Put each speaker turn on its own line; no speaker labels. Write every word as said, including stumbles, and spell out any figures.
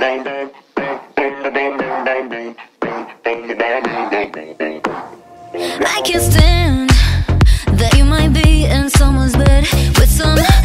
I can't stand that you might be in someone's bed with some